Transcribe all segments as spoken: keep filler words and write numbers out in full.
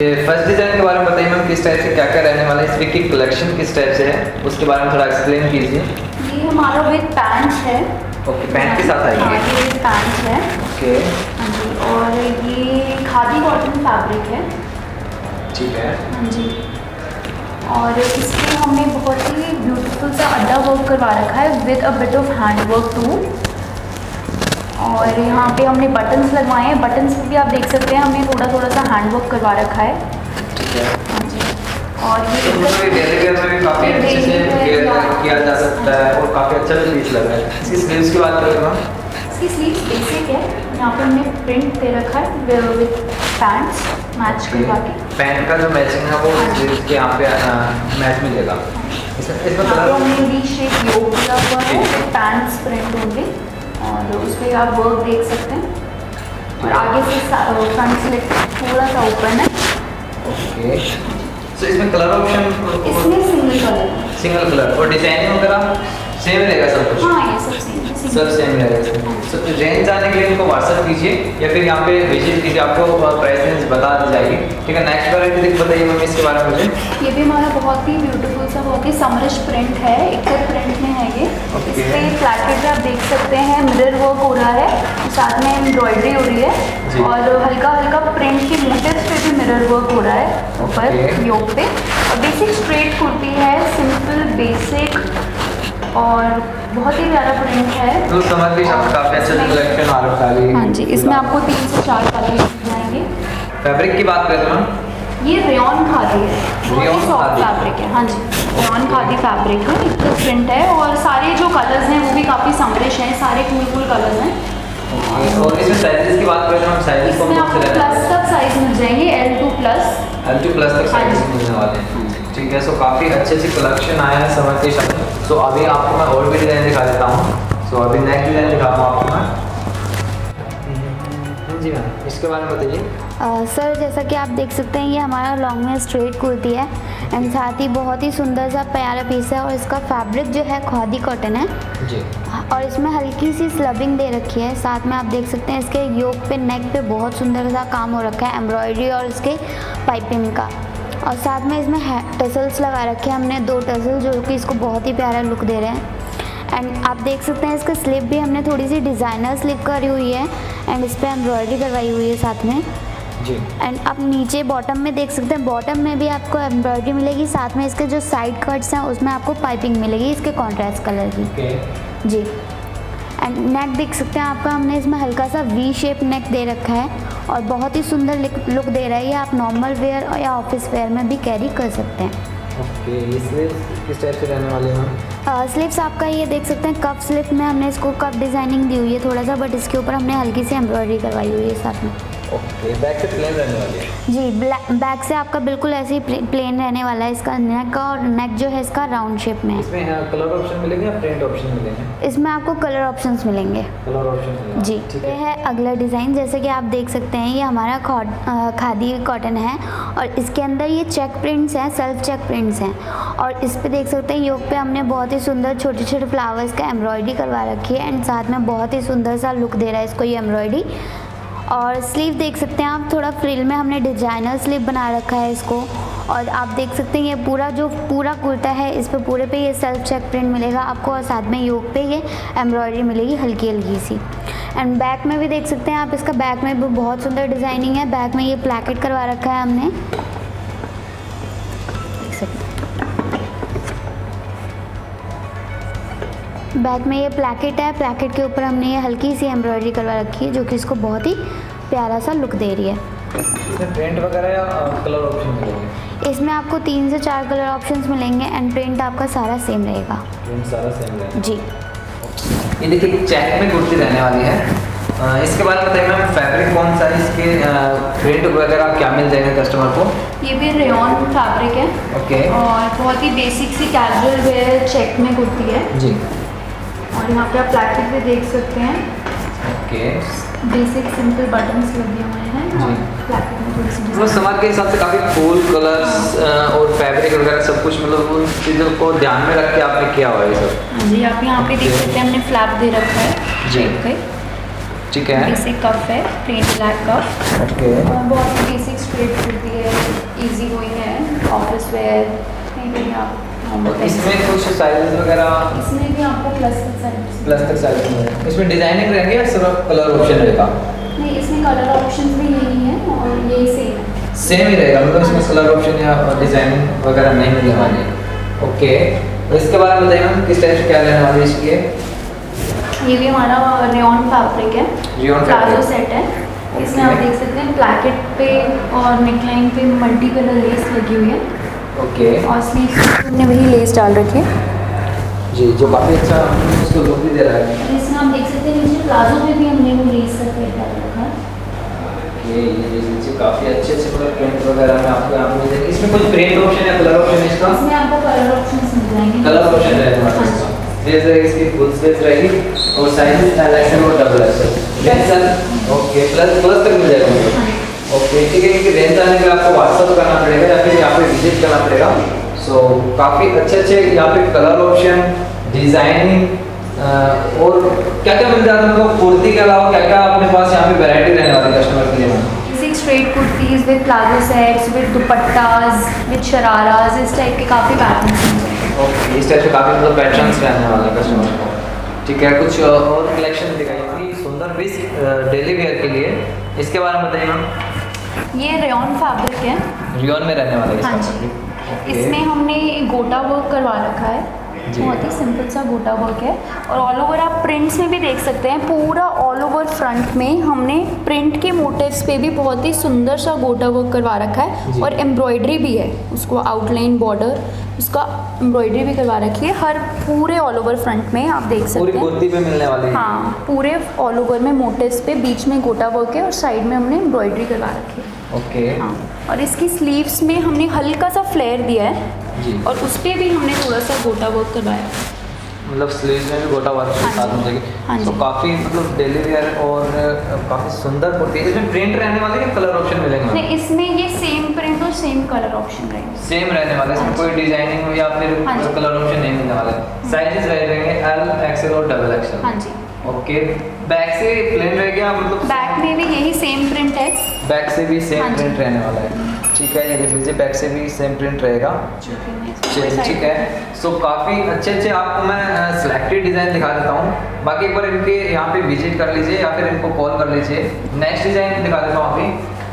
First design के बारे में बताइए मैम, किस टाइप से क्या क्या रहने वाला है, इसमें की कलेक्शन किस टाइप से है उसके बारे में थोड़ा एक्सप्लेन कीजिए। ये हमारा विद पैंट्स है। ओके, पैंट के साथ आएगी। हाँ, ये विद पैंट्स है। ओके, हाँ जी, और ये खादी कॉटन फैब्रिक है। ठीक है। हाँ जी, और इसमें हमने बहुत ही ब्यूटीफुल सा अड्डा वर्क करवा रखा है with a bit of hand work too. और यहाँ पे हमने बटन्स लगवाए हैं, बटन्स पे भी आप देख सकते हैं हमने थोड़ा थोड़ा सा हैंड वर्क करवा रखा है। ठीक है। हाँ जी, और ये तो डेली वेयर में भी काफी अच्छे से वेयर किया जा सकता है और काफी अच्छा भी पीस लग रहा है। इसकी स्लीव्स की बात करें मैम, इसकी स्लीव्स बेसिक है, यहाँ पे हमने प्रिंट दे रखा है विद पैंट्स मैच करवा के। पैंट का जो मैचिंग है वो स्लीव्स के यहाँ पे मैच मिलेगा। इसमें इसमें कलर हमने वी शेप योग दिया हुआ है, पैंट्स प्रिंट होंगे और उस पर आप वर्क देख सकते हैं। और आगे से फ्रंट स्लिट थोड़ा सा ओपन है। ओके, सो इसमें कलर ऑप्शन इसमें सिंगल कलर सिंगल कलर और डिजाइनिंग वगैरह सेम रहेगा सब कुछ? हाँ, ये सब सेम सब सेम रहेगा। सो रेंज जानने के लिए इनको व्हाट्सएप कीजिए या फिर यहाँ पे विजिट कीजिए, आपको प्राइस रेंज बता दी जाएगी। ठीक है, नेक्स्ट वैरायटी देख बताइए मैम इसके बारे में मुझे। ये भी हमारा बहुत ही ब्यूटीफुल सा बहुत ही समरिश प्रिंट है, इक्वल प्रिंट में है ये। Okay. इस पे प्लेटेड आप देख सकते हैं, मिरर वर्क हो रहा है, साथ में एम्ब्रॉयडरी हो रही है और हल्का हल्का प्रिंट के मोटिव्स पे भी मिरर वर्क हो रहा है ऊपर Okay. योग पे। और बेसिक स्ट्रेट कुर्ती है, सिंपल बेसिक और बहुत ही प्यारा प्रिंट है। तो समझ भी काफी अच्छा कलेक्शन आ रहा है। हाँ जी, इसमें आपको तीन से चार कलर मिल जाएंगे। फैब्रिक की बात करें मैम, ये रेयॉन खादी है, बहुत ही सॉफ्ट खादी। फैब्रिक है। हाँ जी, रेयॉन खादी फैब्रिक है, इतना प्रिंट है और सारे जो कलर्स हैं वो भी काफ़ी समरिश हैं, सारे कूल कूल कलर्स हैं। और इसमें साइजेस की बात करें मैम, साइजेस इसमें आपको प्लस तक साइज मिल जाएंगे, L two plus L two plus तक साइजेस मिलने वाले हैं। ठीक है, सो काफ़ी अच्छे से कलेक्शन आया है समर के साथ। सो अभी आपको मैं और भी डिज़ाइन दिखा देता हूँ। सो अभी नेक्स्ट डिज़ाइन दिखाता हूँ आपको मैं। जी मैम, इसके बारे में बताइए। सर, जैसा कि आप देख सकते हैं ये हमारा लॉन्ग में स्ट्रेट कुर्ती है एंड साथ ही बहुत ही सुंदर सा प्यारा पीस है और इसका फैब्रिक जो है खादी कॉटन है जी, और इसमें हल्की सी स्लबिंग दे रखी है। साथ में आप देख सकते हैं इसके योक पे नेक पे बहुत सुंदर सा काम हो रखा है, एम्ब्रॉयडरी और इसके पाइपिंग का। और साथ में इसमें टसल्स लगा रखे हैं हमने, दो टसल जो कि इसको बहुत ही प्यारा लुक दे रहे हैं। एंड आप देख सकते हैं इसका स्लिप भी हमने थोड़ी सी डिज़ाइनर स्लिप करी हुई है एंड इस पर एम्ब्रॉयडरी करवाई हुई है साथ में जी। एंड आप नीचे बॉटम में देख सकते हैं, बॉटम में भी आपको एम्ब्रॉयडरी मिलेगी, साथ में इसके जो साइड कट्स हैं उसमें आपको पाइपिंग मिलेगी इसके कॉन्ट्रास्ट कलर की। okay. जी, एंड नेक देख सकते हैं आपका, हमने इसमें हल्का सा वी शेप नेक दे रखा है और बहुत ही सुंदर लुक दे रहा है। ये आप नॉर्मल वेयर या ऑफिस वेयर में भी कैरी कर सकते हैं। ओके, ये स्लीव्स किस टाइप से रहने वाले हैं? स्लीव्स आपका ये देख सकते हैं कप स्लिप में हमने इसको कप डिज़ाइनिंग दी हुई है थोड़ा सा, बट इसके ऊपर हमने हल्की सी एम्ब्रॉयडरी करवाई हुई है साथ में। ओके, बैक से प्लेन रहने वाली है? जी, बैक से आपका बिल्कुल ऐसे ही प्ले, प्लेन रहने वाला है। इसका नेक और नेक जो है इसका राउंड शेप में है। इसमें कलर ऑप्शन मिलेंगे या प्रिंट ऑप्शन मिलेंगे? इसमें आपको कलर ऑप्शंस मिलेंगे। कलर ऑप्शन जी, ये है अगला डिज़ाइन। जैसे कि आप देख सकते हैं ये हमारा खादी कॉटन है और इसके अंदर ये चेक प्रिंट्स हैं, सेल्फ चेक प्रिंट्स हैं और इस पे देख सकते हैं योग पे हमने बहुत ही सुंदर छोटे छोटे फ्लावर्स का एम्ब्रॉयडरी करवा रखी है एंड साथ में बहुत ही सुंदर सा लुक दे रहा है इसको ये एम्ब्रॉयडरी। और स्लीव देख सकते हैं आप, थोड़ा फ्रिल में हमने डिजाइनर स्लीव बना रखा है इसको और आप देख सकते हैं ये पूरा जो पूरा कुर्ता है इस पे पूरे पे ये सेल्फ चेक प्रिंट मिलेगा आपको और साथ में योग पे ये एम्ब्रॉयडरी मिलेगी हल्की हल्की सी। एंड बैक में भी देख सकते हैं आप, इसका बैक में भी बहुत सुंदर डिज़ाइनिंग है। बैक में ये प्लैकेट करवा रखा है हमने, देख सकते हैं बैक में ये प्लैकेट है, प्लैकेट के ऊपर हमने ये हल्की सी एम्ब्रॉयडरी करवा रखी है जो कि इसको बहुत ही प्यारा सा लुक दे रही है। इसमें प्रिंट वगैरह या कलर ऑप्शन मिलेंगे? इसमें आपको तीन से चार कलर ऑप्शंस मिलेंगे एंड प्रिंट आपका सारा सेम रहेगा। प्रिंट सारा सेम रहेगा जी। ये देखिए चेक में कुर्ती रहने वाली है। आ, इसके बारे में बताइए मैम, फैब्रिक कौन सा है, इसके प्रिंट वगैरह क्या मिल जाएगा कस्टमर को? ये भी रेयॉन फैब्रिक है। ओके। और बहुत ही बेसिक सी कैजुअल वेयर चेक में कुर्ती है जी। और यहाँ पे आप प्लैकेट भी देख सकते हैं। ओके, बेसिक सिंपल बटन्स लगे हुए हैं और प्लैकेट में थोड़ी सी वो समाज के हिसाब से काफ़ी फूल कलर्स और फैब्रिक वगैरह सब कुछ, मतलब उन चीज़ों को ध्यान में रख के आपने किया हुआ है ये सब? हाँ जी, आप यहाँ पे देख सकते हैं हमने फ्लैप दे रखा है जी। पे। ठीक है, बेसिक कफ है, प्लेन ब्लैक कफ। ओके। और बहुत ही बेसिक स्ट्रेट कुर्ती है। इजी गोइंग है, ऑफिस वेयर कहीं भी आप और इसमें कुछ साइजेस वगैरह, इसमें भी आपको प्लस तक साइज प्लस तक साइज में इसमें डिजाइनिंग रहेंगे या सिर्फ कलर ऑप्शन रहेगा? नहीं, इसमें कलर ऑप्शन भी यही है और यही सेम है। सेम ही रहेगा, मतलब इसमें कलर ऑप्शन या डिजाइनिंग वगैरह नहीं मिलने वाली है। ओके, तो इसके बारे में बताइए मैम, किस टाइप से क्या लेने वाली है इसके? ये भी हमारा रेयॉन फैब्रिक है, रेयॉन प्लाजो सेट है। इसमें आप देख सकते हैं प्लैकेट पे और नेकलाइन पे मल्टी कलर लेस लगी हुई है। ओके, और स्लीव्स हमने वही लेस डाल रखी है जी, जो काफ़ी अच्छा उसको लुक भी दे रहा है। इसमें आप देख सकते हैं नीचे प्लाजो में भी हमने वो लेस का प्रिंट डाल रखा है। ये ये नीचे काफ़ी अच्छे अच्छे मतलब प्रिंट वगैरह में आपको यहाँ पे मिल जाएंगे। इसमें कुछ प्रिंट ऑप्शन या कलर ऑप्शन इसका? इसमें आपको कलर ऑप्शन मिल जाएंगे। कलर ऑप्शन रहेगा इसका, स्पेस रहेगी इसकी, फुल स्पेस रहेगी और साइज एल एक्सएल और double XL. Okay, plus plus तक मिल जाएगा मुझे। ओके, ठीक है, क्योंकि रेंज आने के लिए आपको व्हाट्सअप करना पड़ेगा या फिर यहाँ पे विजिट करना पड़ेगा। सो so, काफ़ी अच्छे अच्छे यहाँ पे कलर ऑप्शन, डिज़ाइनिंग और क्या क्या मिल जाता है, मतलब कुर्ती के अलावा क्या क्या अपने पास यहाँ पे वैरायटी रहने वाली कस्टमर के लिए? Six straight kurtis with palazzo sets with dupattas with shararas, इस टाइप के काफ़ी पैटर्न्स हैं। ओके, इस टाइप से काफ़ी मतलब पैटर्न्स रहने वाले हैं कस्टमर को। ठीक है, कुछ और कलेक्शन दिखाइए सुंदर पीस डेली वेयर के लिए, इसके बारे में बताइए मैम। ये रेयॉन फैब्रिक है, रेयॉन में रहने वाला है हाँ इसका जी। फैब्रिक। इसमें हमने गोटा वर्क करवा रखा है, बहुत ही सिंपल सा गोटा वर्क है। और ऑल ओवर आप प्रिंट्स में भी देख सकते हैं, पूरा ऑल ओवर फ्रंट में हमने प्रिंट के मोटिव्स पे भी बहुत ही सुंदर सा गोटा वर्क करवा रखा है और एम्ब्रॉयडरी भी है, उसको आउटलाइन बॉर्डर उसका एम्ब्रॉयडरी भी करवा रखी है हर पूरे ऑल ओवर फ्रंट में, आप देख सकते पूरी हैं। कुर्ती पे मिलने वाली है। हाँ, पूरे ऑल ओवर में मोटिव्स पे बीच में गोटा वर्क है और साइड में हमने एम्ब्रॉयडरी करवा रखी है। ओके, हाँ, और इसकी स्लीव्स में हमने हल्का सा फ्लेयर दिया है जी, और उस पर भी हमने थोड़ा सा गोटा वर्क करवाया, मतलब स्लीव्स में भी गोटा वर्क के साथ मिल हाँ जाएगी। जी। तो काफ़ी मतलब डेली वेयर और काफ़ी सुंदर कुर्ती है। इसमें प्रिंट रहने वाले या कलर ऑप्शन मिलेंगे? नहीं, इसमें ये सेम प्रिंट और सेम कलर ऑप्शन रहेंगे। सेम रहने वाला है, इसमें कोई डिजाइनिंग या फिर हाँ जी। कलर ऑप्शन नहीं मिलने वाला है। साइजेस रहेंगे एल एक्सएल और डबल एक्सएल। हाँ जी। ओके, बैक से प्लेन रह गया, मतलब बैक में भी यही सेम प्रिंट है। बैक से भी सेम हाँ जी। प्रिंट रहने वाला है। ठीक है, ये देख लीजिए, बैक से भी सेम प्रिंट रहेगा। चलिए, ठीक है। सो काफ़ी अच्छे अच्छे आपको मैं सिलेक्टेड डिज़ाइन दिखा देता हूँ, बाकी एक बार इनके यहाँ पे विजिट कर लीजिए या फिर इनको कॉल कर लीजिए। नेक्स्ट डिज़ाइन दिखा देता हूँ अभी,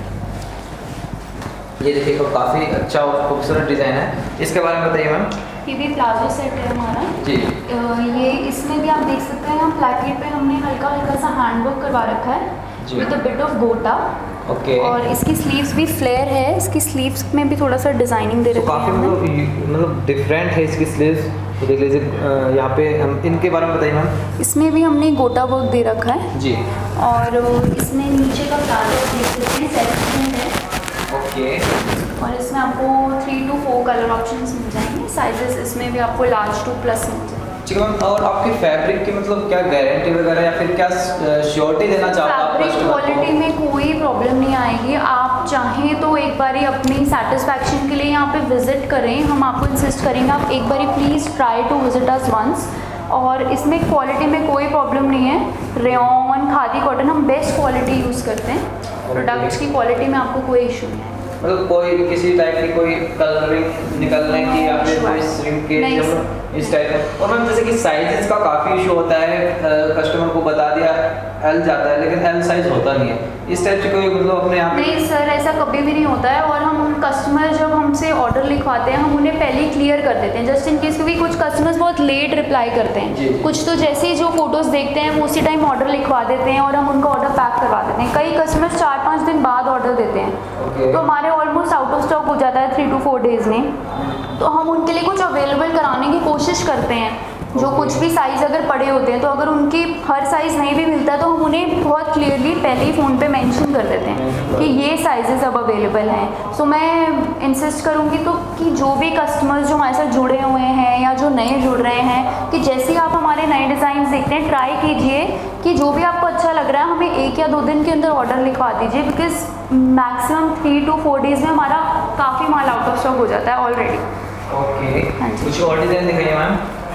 ये देखिए, तो काफ़ी अच्छा और खूबसूरत डिज़ाइन है, इसके बारे में बताइए मैम। ये भी प्लाजो सेट है हमारा जी। अ, ये इसमें भी आप देख सकते हैं, यहाँ प्लैकेट पे हमने हल्का हल्का सा हैंड वर्क करवा रखा है with a bit of gota. Okay, और इसकी स्लीव्स भी फ्लेयर है, इसकी स्लीव्स में भी थोड़ा सा डिजाइनिंग दे तो रखी काफ़ी है हमने। मतलब मतलब डिफरेंट है इसकी स्लीव्स, तो देख लीजिए। अ, यहाँ पे हम इनके बारे में बताइए मैम। इसमें भी हमने गोटा वर्क दे रखा है जी। और इसमें नीचे का प्लाजो देख सकते हैं, सेट प्रिंट है। ओके, और इसमें आपको three two four colour options मिल जाएंगे, साइजेस इसमें भी आपको लार्ज टू प्लस मिल जाएंगे। ठीक है मैम, और आपकी फैब्रिक की मतलब क्या गारंटी वगैरह या फिर क्या श्योरिटी देना चाहते हैं आप फैब्रिक कस्टमर क्वालिटी को? में कोई प्रॉब्लम नहीं आएगी। आप चाहें तो एक बारी अपनी सेटिस्फैक्शन के लिए यहाँ पे विजिट करें, हम आपको इंसिस्ट करेंगे आप एक बारी please try to visit us once. और इसमें क्वालिटी में कोई प्रॉब्लम नहीं है, रेयॉन खादी कॉटन हम बेस्ट क्वालिटी यूज़ करते हैं, प्रोडक्ट्स की क्वालिटी में आपको कोई इशू नहीं है। मतलब कोई किसी टाइप की कोई कलरिंग निकलने की या फिर कोई श्रिंकेज इस टाइप का। और मैम जैसे कि साइजेस का काफ़ी इशू होता है, कस्टमर को बता दिया एल जाता है लेकिन एल साइज होता नहीं है, इस टाइप से कोई मतलब अपने यहाँ नहीं सर, ऐसा कभी भी नहीं होता है। और हम कस्टमर जब हमसे ऑर्डर लिखवाते हैं हम उन्हें पहले ही क्लियर कर देते हैं, जस्ट इन केस, क्योंकि कुछ कस्टमर्स बहुत लेट रिप्लाई करते जी। हैं। कुछ तो जैसे ही जो फोटोज़ देखते हैं वो उसी टाइम ऑर्डर लिखवा देते हैं और हम उनका ऑर्डर पैक करवा देते हैं। कई कस्टमर्स चार पाँच दिन बाद ऑर्डर देते हैं, ओके। तो हमारे ऑलमोस्ट आउट ऑफ स्टॉक हो जाता है थ्री टू फोर डेज में, तो हम उनके लिए कुछ अवेलेबल कराने की कोशिश करते हैं। जो कुछ भी साइज़ अगर पड़े होते हैं तो अगर उनकी हर साइज़ नहीं भी मिलता है तो हम उन्हें बहुत क्लियरली पहले ही फ़ोन पे मेंशन कर देते हैं कि ये साइजेस अब अवेलेबल हैं। सो मैं इंसिस्ट करूँगी तो कि जो भी कस्टमर्स जो हमारे साथ जुड़े हुए हैं या जो नए जुड़ रहे हैं, कि जैसे ही आप हमारे नए डिज़ाइन देखते हैं ट्राई कीजिए कि जो भी आपको अच्छा लग रहा है हमें एक या दो दिन के अंदर ऑर्डर लिखवा दीजिए, because maximum three two four days में हमारा काफ़ी माल आउट ऑफ स्टॉक हो जाता है ऑलरेडी। ओके, हाँ जी। कुछ और डिज़ाइन दिखाइए मैम।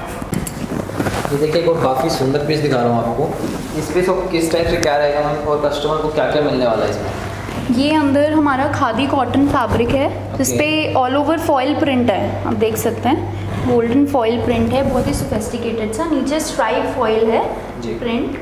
ये देखिए, एक और काफ़ी सुंदर पीस दिखा रहा हूँ आपको। इस पीस को किस टाइप से क्या रहेगा मैम और कस्टमर को क्या क्या मिलने वाला है इसमें? ये अंदर हमारा खादी कॉटन फैब्रिक है जिस पे ऑल ओवर फॉइल प्रिंट है, आप देख सकते हैं गोल्डन फॉइल प्रिंट है, बहुत ही सोफिस्टिकेटेड सा। नीचे स्ट्राइप फॉइल है प्रिंट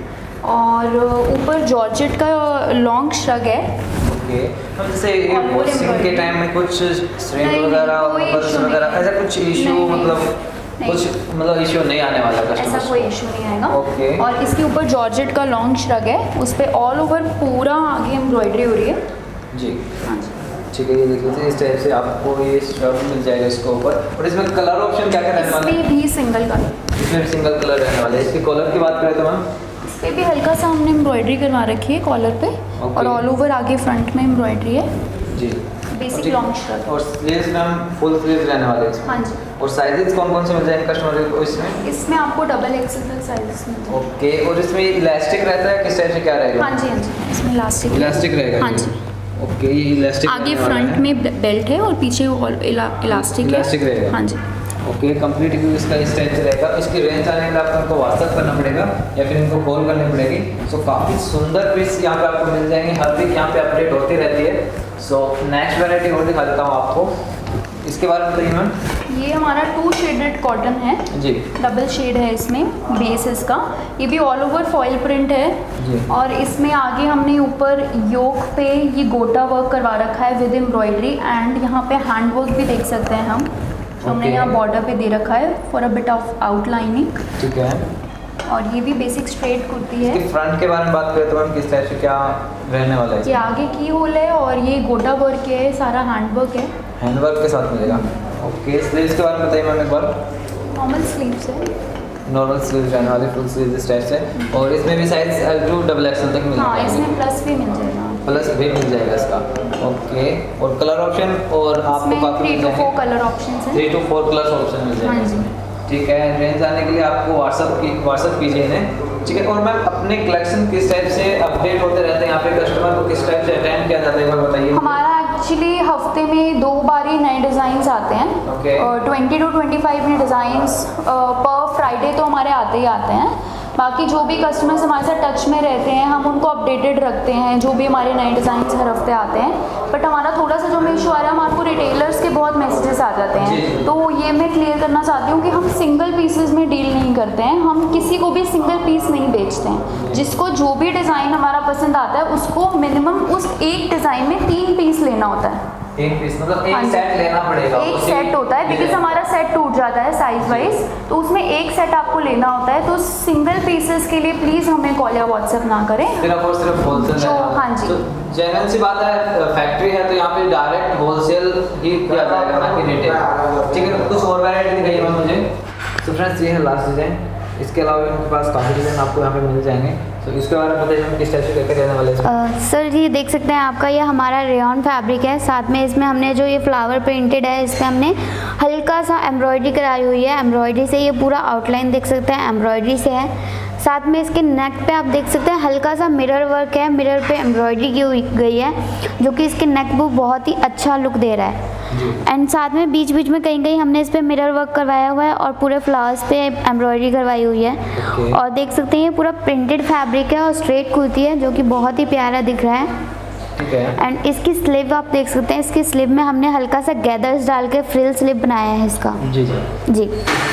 और ऊपर जॉर्जेट का लॉन्ग श्रग है। ओके, तो जैसे ये वॉशिंग के टाइम में कुछ स्ट्रेन वगैरह बर्स वगैरह ऐसा कुछ इशू मतलब कुछ मतलब इशू नहीं आने वाला कस्टमर, ऐसा कोई इशू नहीं आएगा। ओके। और इसके ऊपर जॉर्जेट का लॉन्ग श्रग है, उस पर ऑल ओवर पूरा आगे एम्ब्रॉयडरी हो रही है जी। हाँ जी, ठीक है, ये देख लीजिए इस टाइप से आपको ये शर्ट मिल जाएगा इसके ऊपर। और इसमें कलर ऑप्शन क्या क्या रहने वाला है? इसमें भी सिंगल कलर, इसमें सिंगल कलर रहने वाला है। इसके कॉलर की बात करें तो मैम इस पर भी हल्का सा हमने एम्ब्रॉयडरी करवा रखी है कॉलर पे और ऑल ओवर आगे फ्रंट में एम्ब्रॉयडरी है जी। Basic long shrug. और स्लीव्स मैम फुल स्लीव्स रहने वाले हैं इसमें। हाँ जी। और साइजेस कौन कौन से मिल जाएंगे कस्टमर को इसमें? इसमें आपको डबल एक्सेल तक साइजेस मिल जाएंगे। ओके। और इसमें इलास्टिक रहता है किस टाइप से क्या रहेगा? हाँ जी हाँ जी, इसमें इलास्टिक इलास्टिक रहेगा। हाँ जी। ओके, ये इलास्टिक आगे फ्रंट में बेल्ट है और पीछे इलास्टिक है। इलास्टिक रहेगा। हाँ जी। ओके, कंप्लीट व्यू इसका इस टाइप से रहेगा। इसकी रेंज आने के लिए आपको इनको व्हाट्सअप करना पड़ेगा या फिर इनको कॉल करनी पड़ेगी। सो काफ़ी सुंदर पीस यहाँ पे आपको मिल जाएंगे, हर वीक यहाँ पे अपडेट होती रहती है। सो नेक्स्ट वैरायटी और दिखा देता हूँ आपको, इसके बारे में बताइए मैम। ये हमारा टू शेडेड कॉटन है जी, डबल शेड है इसमें बेस इसका। ये भी ऑल ओवर फॉइल प्रिंट है जी। और इसमें आगे हमने ऊपर योक पे ये गोटा वर्क करवा रखा है विद एम्ब्रॉयडरी एंड यहाँ पे हैंड वर्क भी देख सकते हैं हम, तो हमने Okay. यहाँ बॉर्डर पे दे रखा है for a bit of outlining. ठीक है। और ये भी बेसिक स्ट्रेट कुर्ती है। इसके फ्रंट के बारे में बात करें तो मैम किस टाइप से क्या रहने वाला है? ये आगे की होल है और ये गोटा वर्क है, सारा हैंड वर्क है, हैंडवर्क के साथ मिलेगा। ओके, स्लीव्स के बारे में बताइए मैम एक बार। नॉर्मल स्लीव्स है। नॉर्मल स्लीव्स रहने वाले, फुल स्लीव्स इस टाइप से। और इसमें भी size L two double XL तक मिलेगा। हाँ, इसमें प्लस भी मिल जाएगा, प्लस भी मिल जाएगा इसका। ओके। और कलर ऑप्शन और आपको इसमें काफी थ्री मिल टू जाएंगे। फोर कलर ऑप्शन है। Three two four colour option मिल हाँ जाएंगे। जी। ठीक है, रेंज आने के लिए आपको व्हाट्सअप की व्हाट्सअप कीजिए इन्हें। ठीक है। और मैम अपने कलेक्शन किस टाइप से अपडेट होते रहते हैं यहाँ पे, कस्टमर को किस टाइप से अटेंड किया जाता है एक बार बताइए। हमारा एक्चुअली हफ्ते में दो बार ही नए डिज़ाइंस आते हैं Okay. और ट्वेंटी टू ट्वेंटी फाइव में डिज़ाइंस पर फ्राइडे तो हमारे आते ही आते हैं। बाकी जो भी कस्टमर्स हमारे साथ टच में रहते हैं हम उनको अपडेटेड रखते हैं, जो भी हमारे नए डिज़ाइंस हर हफ्ते आते हैं। बट हमारा थोड़ा सा जो में इशू आ रहा है, हमारे को रिटेलर्स के बहुत मैसेजेस आ जाते हैं, तो ये मैं क्लियर करना चाहती हूँ कि हम सिंगल पीसेस में डील नहीं करते हैं, हम किसी को भी सिंगल पीस नहीं बेचते हैं। जिसको जो भी डिज़ाइन हमारा पसंद आता है उसको मिनिमम उस एक डिज़ाइन में तीन पीस लेना होता है। तीन पीस मतलब एक हाँ जी। सेट लेना पड़ेगा। एक उसी सेट होता है बिकॉज हमारा सेट टूट जाता है साइज वाइज, तो उसमें एक सेट आपको लेना होता है। तो सिंगल पीसेस के लिए प्लीज़ हमें कॉल या व्हाट्सएप ना करें। सिर्फ और सिर्फ होलसेल जो- हाँ जी। तो जेन्युइन सी बात है, फैक्ट्री है तो यहाँ पे डायरेक्ट होलसेल ही किया जाएगा ना कि रिटेल। ठीक है, कुछ और वैरायटी दिखाइए मैम मुझे। तो फ्रेंड्स ये है लास्ट डिजाइन, इसके अलावा उनके पास काफ़ी डिजाइन आपको यहाँ पे मिल जाएंगे। तो इसके बारे में बताइए किस टाइप से लेकर रहने वाले हैं। सर ये देख सकते हैं आपका ये हमारा रेयॉन फैब्रिक है, साथ में इसमें हमने जो ये फ्लावर प्रिंटेड है इस पर हमने हल्का सा एम्ब्रॉयडरी कराई हुई है। एम्ब्रॉयडरी से ये पूरा आउटलाइन देख सकते हैं, एम्ब्रॉयडरी से है। साथ में इसके नेक पे आप देख सकते हैं हल्का सा मिरर वर्क है, मिरर पे एम्ब्रॉयडरी की हुई गई है जो कि इसके नेक को बहुत ही अच्छा लुक दे रहा है। एंड साथ में बीच बीच में कहीं कहीं हमने इस पे मिरर वर्क करवाया हुआ है और पूरे फ्लावर्स पे एम्ब्रॉयडरी करवाई हुई है। Okay. और देख सकते हैं ये पूरा प्रिंटेड फैब्रिक है और स्ट्रेट कुर्ती है जो कि बहुत ही प्यारा दिख रहा है। ठीक है। एंड इसकी स्लीव आप देख सकते हैं, इसकी स्लीव में हमने हल्का सा गैदर्स डाल के फ्रिल स्लीव बनाया है इसका। जी जी। जी।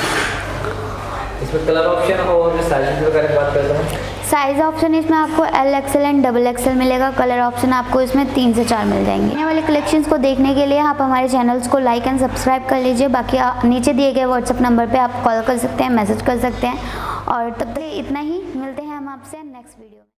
इसमें कलर ऑप्शन और साइज वगैरह की बात करते हैं। साइज़ ऑप्शन इसमें आपको L XL and double XL मिलेगा। कलर ऑप्शन आपको इसमें तीन से चार मिल जाएंगे। आने वाले कलेक्शंस को देखने के लिए आप हमारे चैनल्स को लाइक एंड सब्सक्राइब कर लीजिए। बाकी आप नीचे दिए गए व्हाट्सएप नंबर पे आप कॉल कर सकते हैं, मैसेज कर सकते हैं। और तब तक इतना ही, मिलते हैं हम आपसे नेक्स्ट वीडियो में।